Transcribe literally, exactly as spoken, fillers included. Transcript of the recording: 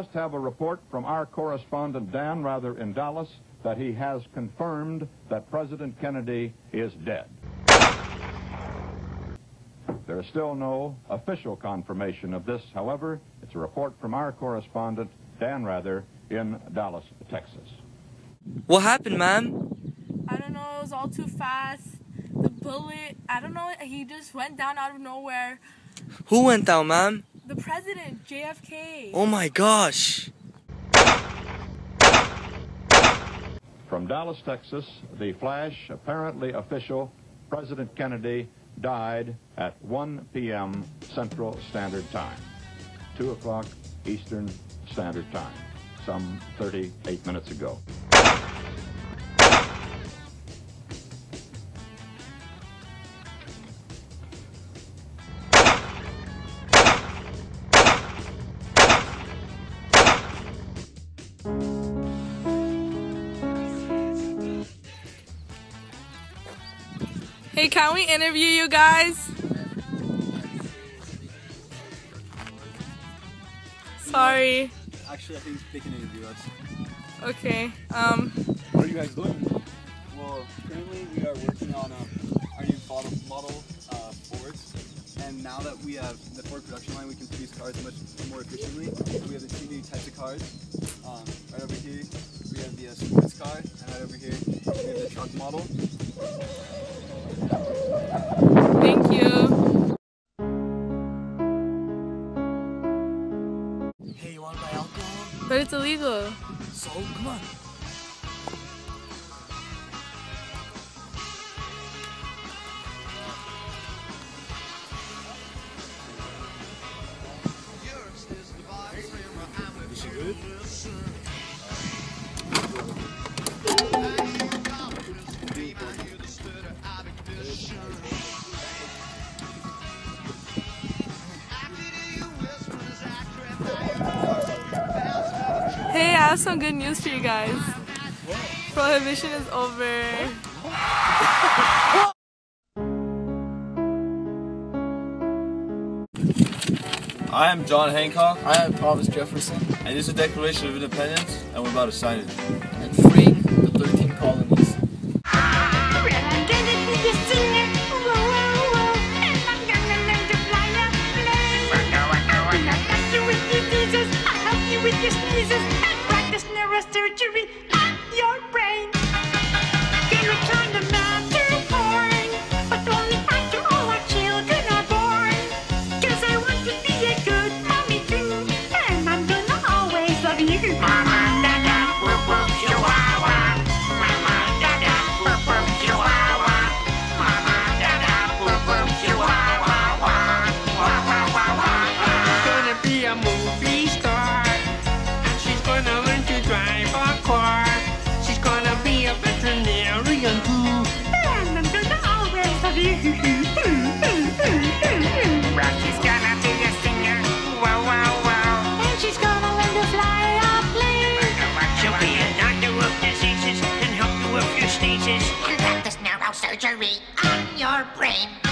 just have a report from our correspondent Dan Rather in Dallas that he has confirmed that President Kennedy is dead. There is still no official confirmation of this, however. It's a report from our correspondent Dan Rather in Dallas, Texas. What happened, ma'am? I don't know, it was all too fast. The bullet, I don't know, he just went down out of nowhere. Who went down, ma'am? The president, J F K. Oh my gosh. From Dallas, Texas, the flash, apparently official, President Kennedy died at one p m Central Standard Time, two o'clock Eastern Standard Time, some thirty-eight minutes ago. Hey, can we interview you guys? Sorry. Actually, I think they can interview us. Okay. Um. What are you guys doing? Well, currently we are working on um, our new model, model uh, Fords, and now that we have the Ford production line, we can produce cars much more efficiently. We have the two new types of cars. Um, right over here, we have the uh, sports car, and right over here, we have the truck model. Thank you. Hey, you want to buy alcohol? But it's illegal. So, come on. Is she good? Hey, I have some good news for you guys. Prohibition is over. I am John Hancock, I am Thomas Jefferson, and this is the Declaration of Independence, and we're about to sign it. and freeing the thirteen colonies. With your sneezes and practice neurosurgery on your brain. Gonna turn the man to porn, but only after all our children are born. Cause I want to be a good mommy too, and I'm gonna always love you. Mama, dada, whoop whoop, chihuahua. Mama, dada, whoop whoop, chihuahua. Mama, dada, whoop whoop, chihuahua. Wah, wah, wah, wah, wah. Gonna be a movie star. Gonna learn to drive a car. She's gonna be a veterinarian too. And I'm gonna always love you. Rocky's gonna be a singer. Wow, wow, wow. And she's gonna learn to fly a plane. She'll be a doctor of diseases and help you with your sneezes. Practice neurosurgery on your brain.